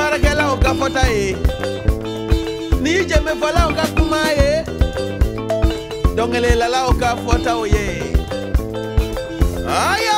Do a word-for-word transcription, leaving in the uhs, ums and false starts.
barakela o ka fota ye ni jeme fola o ka kuma ye dongele la la o ka fota o ye aya